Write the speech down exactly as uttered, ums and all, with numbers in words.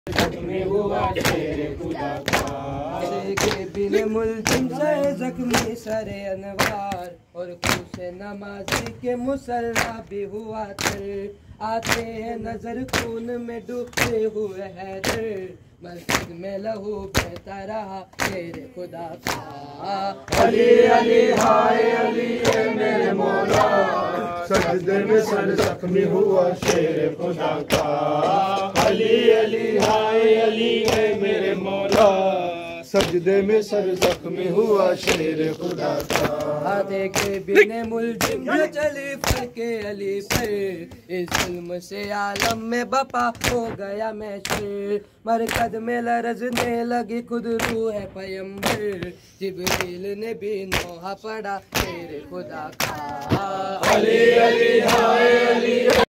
जख्मी हुआ शेर खुदा का के बिन मुल्जिम से जख्मी सरे अनवार और खुश नमाजी के मुसल्ला भी हुआ तर आते हैं नजर खून में डूबते हुए हैदर मस्जिद में लहू बहता रहा तेरे खुदा का अली अली हाय अली है मेरे मौला सजदे में सर जख्मी हुआ शेर खुदा का अली अली हाय अली है मेरे मौला सजदे में सर जख्मी हुआ शेर खुदा का देखे बिने मुल्जिम जो चली फल के अली पर इस जुल्म से आलम में बपा हो गया मैं शेर मरकद में लरजने लगी खुद रूह है पैगंबर जिब्रील ने भी नोहा पड़ा तेरे खुदा का अली अली हाय अली